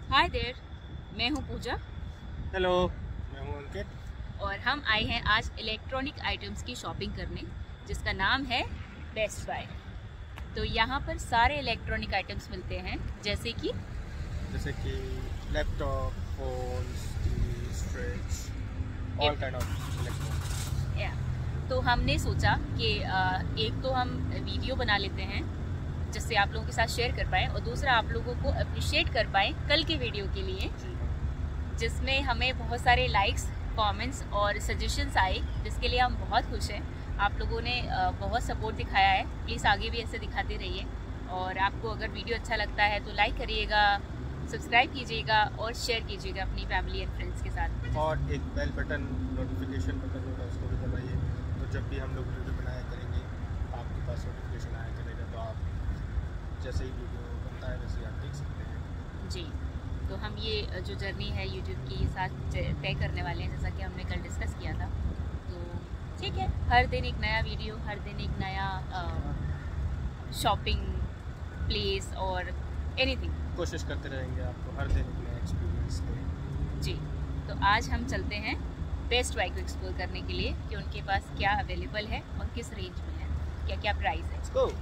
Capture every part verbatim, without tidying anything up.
Hi there, मैं हूँ पूजा। Hello, मैं हूँ अंकित। और हम आए हैं आज इलेक्ट्रॉनिक आइटम्स की शॉपिंग करने, जिसका नाम है बेस्ट बाय। तो यहाँ पर सारे इलेक्ट्रॉनिक आइटम्स मिलते हैं, जैसे कि जैसे कि laptop, phones, TVs, fridge, all kind of electronics. या तो हमने सोचा कि एक तो हम वीडियो बना लेते हैं जिससे आप लोगों के साथ शेयर कर पाएँ, और दूसरा आप लोगों को अप्रिशिएट कर पाएँ कल के वीडियो के लिए, जिसमें हमें बहुत सारे लाइक्स, कमेंट्स और सजेशंस आए, जिसके लिए हम बहुत खुश हैं। आप लोगों ने बहुत सपोर्ट दिखाया है, प्लीज़ आगे भी ऐसे दिखाते रहिए। और आपको अगर वीडियो अच्छा लगता है तो लाइक करिएगा, सब्सक्राइब कीजिएगा और शेयर कीजिएगा अपनी फैमिली एंड फ्रेंड्स के साथ। और एक बेल बटन, नोटिफिकेशन बटन होगा, उसको भी दबाइए, तो जब भी हम लोग वीडियो बनाया करेंगे आपके पास नोटिफिकेशन आया करेगा, तो आप जैसे ही वीडियो बनता है वैसे आप देख सकते हैं जी। तो हम ये जो जर्नी है यूट्यूब की साथ तय करने वाले हैं, जैसा कि हमने कल डिस्कस किया था। तो ठीक है, हर दिन एक नया वीडियो, हर दिन एक नया शॉपिंग प्लेस और एनीथिंग कोशिश करते रहेंगे आपको हर दिन एक नया एक्सपीरियंस दें। जी। तो आज हम चलते हैं बेस्ट बाय को एक्सप्लोर करने के लिए कि उनके पास क्या अवेलेबल है और किस रेंज में है, क्या क्या प्राइस है। Let's go!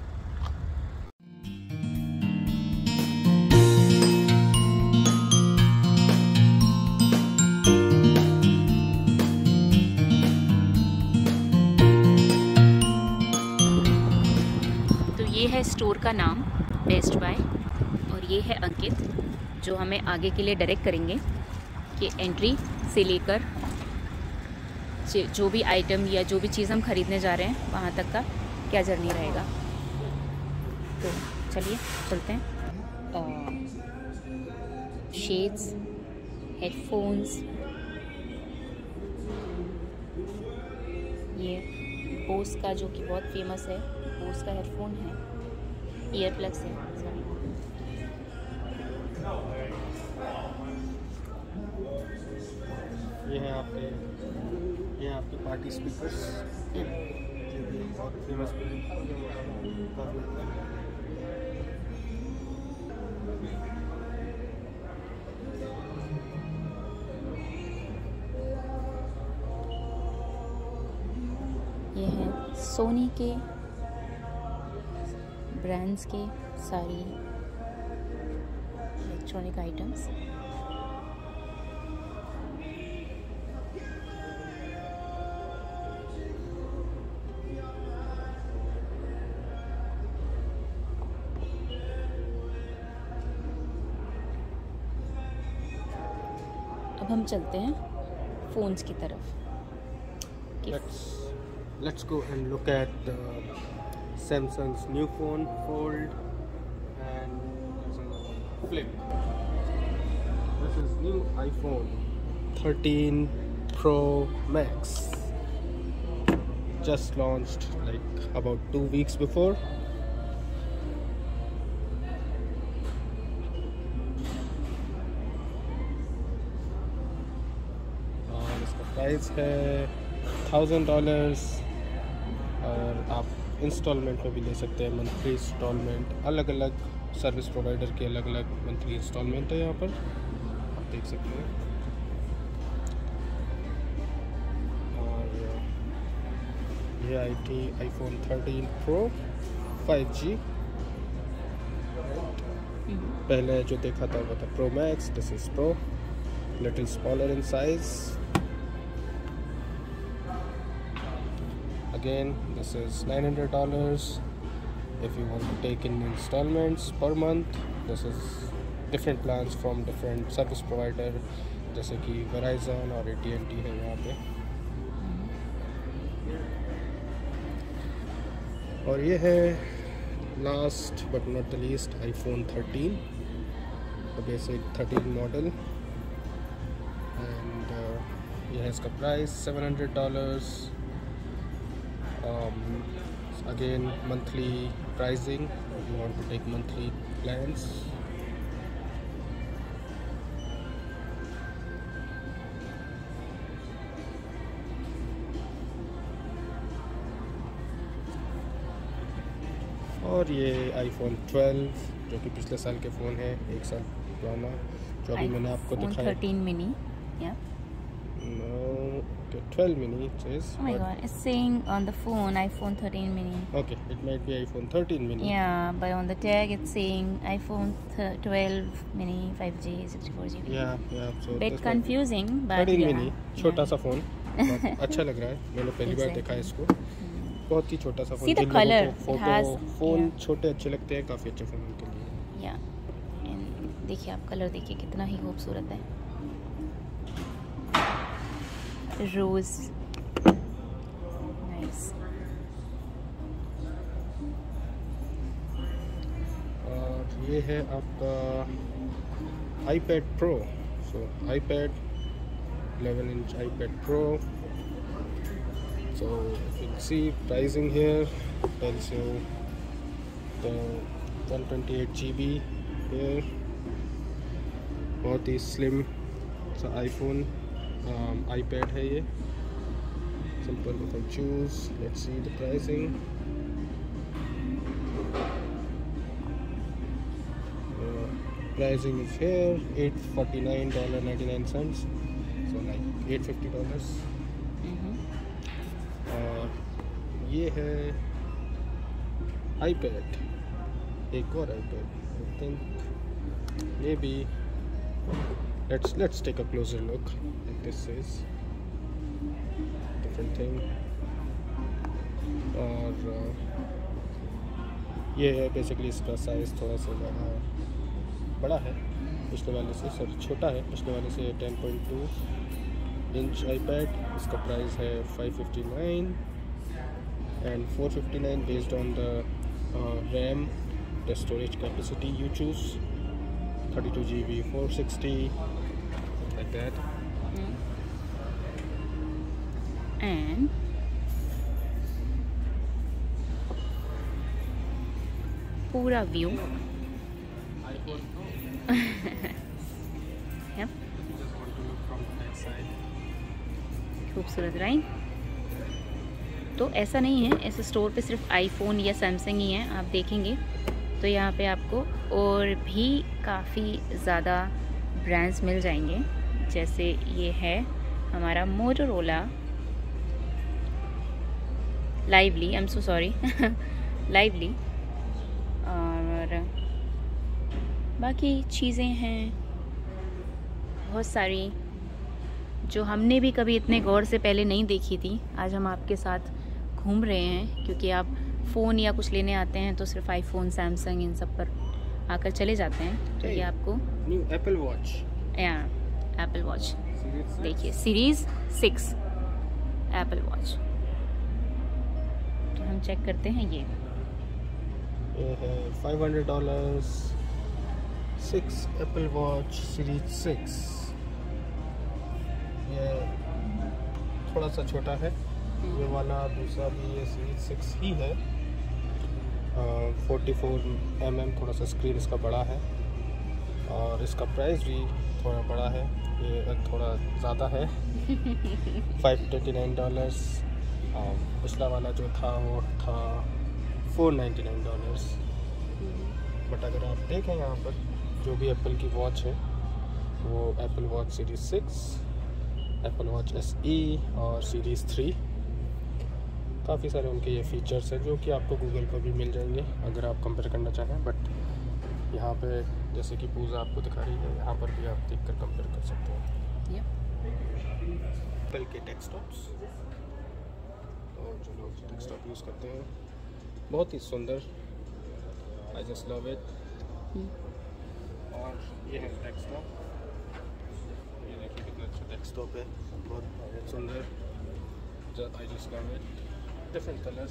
ये है स्टोर का नाम, बेस्ट बाय। और ये है अंकित, जो हमें आगे के लिए डायरेक्ट करेंगे कि एंट्री से लेकर जो भी आइटम या जो भी चीज़ हम ख़रीदने जा रहे हैं वहाँ तक का क्या जर्नी रहेगा। तो चलिए चलते हैं। शेड्स, हेडफोन्स, ये बोस का जो कि बहुत फेमस है, बोस का हेडफोन है, ईयर प्लग्स है, सॉरी। ये है आपके ये है आपके पार्टी स्पीकर्स, ये भी बहुत फेमस ये हैं सोनी के ब्रांड्स के सारी इलेक्ट्रॉनिक आइटम्स। अब हम चलते हैं फ़ोन्स की तरफ। Let's let's go and look at the Samsung's new phone, Fold, and there's another one, Flip. This is new iPhone thirteen Pro Max. Just launched like about two weeks before. और इसका price है thousand dollars, और आप instalment में भी ले सकते हैं, मंथली इंस्टॉलमेंट। अलग अलग सर्विस प्रोवाइडर के अलग अलग मंथली इंस्टॉलमेंट है, यहाँ पर आप देख सकते हैं। और ये आई टी iPhone thirteen pro five G. पहले जो देखा था वो था pro max, this is pro, little smaller in size. Again, this is nine hundred dollars if you want to take in installments per month. This is different plans from different service provider, जैसे कि Verizon और A T and T है यहाँ पे। और ये है last but not the least iPhone thirteen, the basic thirteen model, and uh, ये है इसका price seven hundred dollars. Um, again, monthly pricing if you want to take monthly plans. और ये आईफोन ट्वेल्व जो कि पिछले साल के फ़ोन है, एक साल पुराना, जो अभी मैंने आपको दिखाया thirteen mini, yeah. No, okay, twelve mini it says. Oh my god, it's saying on the phone iPhone thirteen mini. Okay, it might be iPhone thirteen mini. Yeah, but on the tag it's saying iPhone twelve mini five G sixty-four G B. Yeah, yeah. So Bit confusing, but thirteen yeah. mini, छोटा सा phone, अच्छा लग रहा है। मैंने पहली बार देखा है इसको। बहुत ही छोटा सा phone. See the color. Photo phone छोटे अच्छे लगते हैं, काफ़ी अच्छे फ़ोन के लिए। Yeah. And देखिए आप कलर देखिए कितना ही खूबसूरत है। रोज नाइस। और ये है आपका iPad Pro, so iPad eleven inch iPad Pro. So if you see pricing here tells you the one twenty-eight G B here, बहुत ही slim सा iPhone Um, iPad है ये। Simple you can choose. Let's see the pricing. Uh, pricing is here eight forty-nine dollar ninety-nine cents. So like eight fifty dollars. और ये है iPad, एक और iPad. I think maybe. Let's let's take a closer look. Like this is different thing. और uh, ये है basically इसका size थोड़ा सा ज़्यादा बड़ा है पिछले वाले से, सॉरी छोटा है पिछले वाले से। ten point two inch iPad, इसका प्राइस है five fifty-nine and four fifty-nine based on the uh, RAM, the storage capacity you choose. thirty-two G B, four sixty, like that. Mm. And पूरा view yep. खूबसूरत right. तो ऐसा नहीं है, ऐसे store पे सिर्फ आईफोन या सैमसंग ही है। आप देखेंगे तो यहाँ पे आपको और भी काफ़ी ज़्यादा ब्रांड्स मिल जाएंगे। जैसे ये है हमारा Motorola Lively, I am so sorry Lively, और बाकी चीज़ें हैं बहुत सारी जो हमने भी कभी इतने गौर से पहले नहीं देखी थी। आज हम आपके साथ घूम रहे हैं क्योंकि आप फ़ोन या कुछ लेने आते हैं तो सिर्फ आईफोन, सैमसंग इन सब पर आकर चले जाते हैं। तो ये आपको न्यू एप्पल वॉच, या एप्पल वॉच देखिए, सीरीज सिक्स एप्पल वॉच। तो हम चेक करते हैं। ये ये है five hundred dollars six Apple watch series six. ये थोड़ा सा छोटा है, ये वाला दूसरा भी ये सीरीज सिक्स ही है। फोर्टी फोर एम एम थोड़ा सा स्क्रीन इसका बड़ा है और इसका प्राइस भी थोड़ा बड़ा है, ये थोड़ा ज़्यादा है फाइव ट्वेंटी नाइन डॉलर्स। पिछला वाला जो था वो था four ninety nine dollars. But अगर आप देखें यहाँ पर जो भी एप्पल की वॉच है वो Apple watch series six, Apple watch S E और सीरीज़ थ्री, काफ़ी सारे उनके ये फीचर्स हैं जो कि आपको गूगल पर भी मिल जाएंगे अगर आप कंपेयर करना चाहें। बट यहाँ पे जैसे कि पूजा आपको दिखा रही है, यहाँ पर भी आप देख कर कंपेयर कर सकते हैं। एप्पल के डेस्कटॉप्स, और जो लोग डेस्कटॉप यूज़ करते हैं बहुत ही सुंदर, आई जस्ट लव इट। और ये है डेस्कटॉप, ये देखिए कितना अच्छा डेस्कटॉप है, बहुत सुंदर, I just love it. Different colours,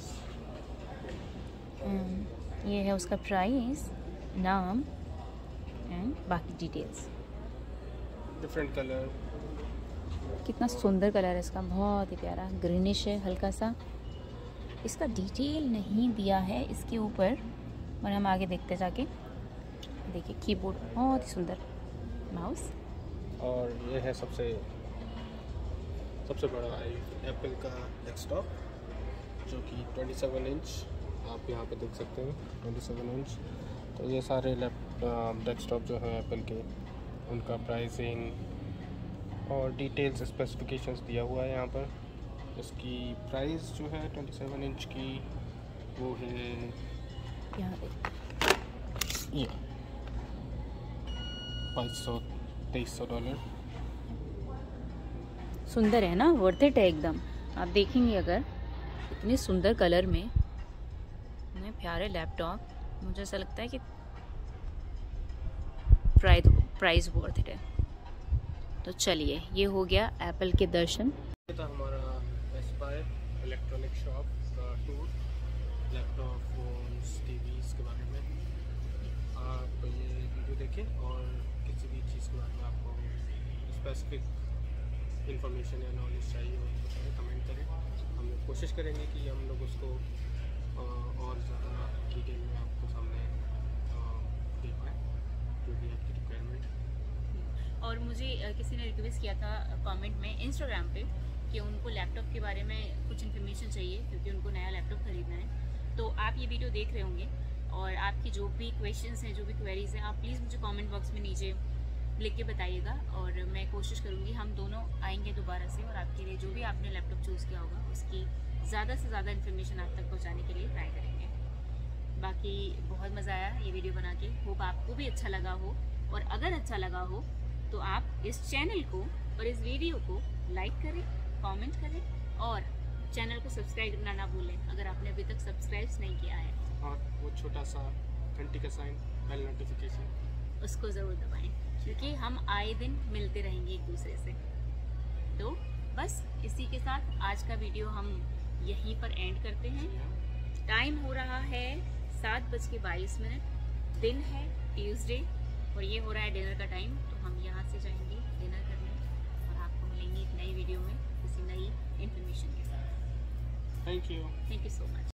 ये है उसका प्राइस, नाम एंड बाकी डिटेल्स। डिफरेंट कलर, कितना सुंदर कलर है इसका, बहुत ही प्यारा ग्रीनिश है हल्का सा। इसका डिटेल नहीं दिया है इसके ऊपर, और हम आगे देखते जाके। देखिए कीबोर्ड बहुत ही सुंदर, माउस, और ये है सबसे सबसे बड़ा एप्पल का डेस्कटॉप जो कि सत्ताईस इंच, आप यहाँ पे देख सकते हैं सत्ताईस इंच। तो ये सारे लैप डेस्कटॉप जो है एप्पल के उनका प्राइसिंग और डिटेल्स स्पेसिफिकेशंस दिया हुआ है यहाँ पर। इसकी प्राइस जो है सत्ताईस इंच की वो है ये बाईस सौ तेईस सौ डॉलर। सुंदर है ना, वर्थ इट है एकदम। आप देखेंगे अगर इतने सुंदर कलर में इतने प्यारे लैपटॉप, मुझे ऐसा लगता है कि प्राइस प्राइस वर्थ इट है। तो चलिए, ये हो गया एप्पल के दर्शन। ये था हमारा बेस्ट बाय इलेक्ट्रॉनिक शॉप का टूर, लैपटॉप, फोन्स, टीवीज़ के बारे में। आप ये वीडियो देखें और किसी भी चीज़ के बारे में आपको स्पेसिफिक इंफॉर्मेशन या नॉलेज चाहिए हो तो पहले कमेंट करें। हम लोग कोशिश करेंगे कि हम लोग उसको और ज़्यादा डिटेल में आपको सामने दे पाएँ जो भी आपकी रिक्वायरमेंट। और मुझे किसी ने रिक्वेस्ट किया था कमेंट में इंस्टाग्राम पे कि उनको लैपटॉप के बारे में कुछ इन्फॉर्मेशन चाहिए क्योंकि उनको नया लैपटॉप खरीदना है। तो आप ये वीडियो देख रहे होंगे और आपकी जो भी क्वेश्चंस हैं, जो भी क्वेरीज हैं, आप प्लीज़ मुझे कमेंट बॉक्स में नीचे लिख के बताइएगा और मैं कोशिश करूँगी हम दोनों आएंगे दोबारा से और आपके लिए जो भी आपने लैपटॉप चूज़ किया होगा उसकी ज़्यादा से ज़्यादा इन्फॉर्मेशन आप तक पहुँचाने के लिए ट्राई करेंगे। बाकी बहुत मज़ा आया ये वीडियो बना के, होप आपको भी अच्छा लगा हो। और अगर अच्छा लगा हो तो आप इस चैनल को और इस वीडियो को लाइक करें, कमेंट करें और चैनल को सब्सक्राइब करना ना भूलें अगर आपने अभी तक सब्सक्राइब नहीं किया है। और वो छोटा सा घंटी का साइन, बेल नोटिफिकेशन, उसको ज़रूर दबाएं क्योंकि हम आए दिन मिलते रहेंगे एक दूसरे से। तो बस इसी के साथ आज का वीडियो हम यहीं पर एंड करते हैं। टाइम हो रहा है सात बज के बाईस मिनट, दिन है ट्यूसडे और ये हो रहा है डिनर का टाइम। तो हम यहाँ से जाएंगे डिनर करने और आपको मिलेंगे एक नई वीडियो में किसी नई इन्फॉर्मेशन के साथ। Thank you thank you so much.